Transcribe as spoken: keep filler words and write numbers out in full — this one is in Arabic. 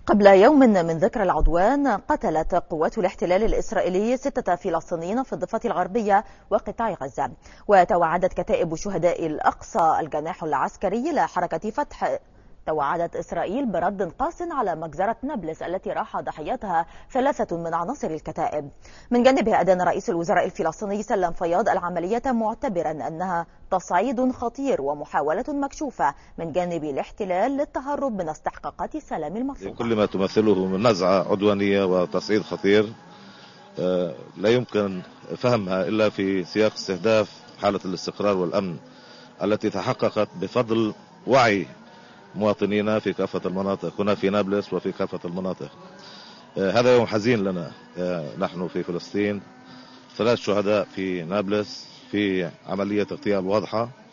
قبل يوم من ذكرى العدوان قتلت قوات الاحتلال الإسرائيلي ستة فلسطينيين في الضفة الغربية وقطاع غزة. وتوعدت كتائب شهداء الأقصى الجناح العسكري لحركة فتح توعدت إسرائيل برد قاس على مجزرة نابلس التي راح ضحيتها ثلاثة من عناصر الكتائب. من جانبه أدان رئيس الوزراء الفلسطيني سلام فياض العملية معتبرا أنها تصعيد خطير ومحاولة مكشوفة من جانب الاحتلال للتهرب من استحقاقات السلام المرفوضة. كل ما تمثله من نزعة عدوانية وتصعيد خطير لا يمكن فهمها إلا في سياق استهداف حالة الاستقرار والأمن التي تحققت بفضل وعي مواطنينا في كافة المناطق هنا في نابلس وفي كافة المناطق. هذا يوم حزين لنا نحن في فلسطين، ثلاث شهداء في نابلس في عملية اغتيال واضحة